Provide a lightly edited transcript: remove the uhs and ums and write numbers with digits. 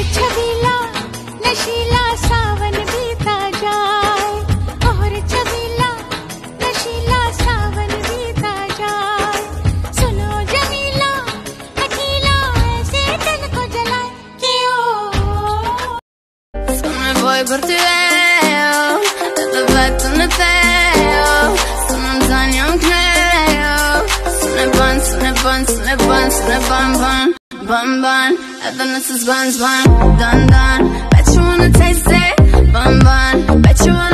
छबीला नशीला सावन बीता जाए, और छबीला नशीला सावन बीता जाए। सुनो जमीला अकेला ऐसे दिल को जलाए कि ओ Sono vuoi per te, dove vai tu ne peo, sono Zani un creo, sono ban, sono ban, sono ban, sono ban ban, ban ban, evidence is buns ban, done done, bet you wanna taste it, ban ban, bet you wanna